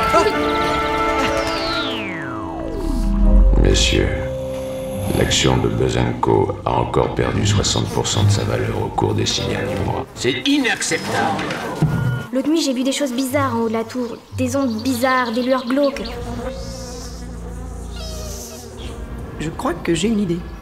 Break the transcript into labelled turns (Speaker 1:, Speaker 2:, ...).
Speaker 1: Messieurs, l'action de Buzz & Co a encore perdu 60% de sa valeur au cours des 6 derniers mois.
Speaker 2: C'est inacceptable.
Speaker 3: L'autre nuit, j'ai vu des choses bizarres en haut de la tour. Des ondes bizarres, des lueurs glauques.
Speaker 4: Je crois que j'ai une idée.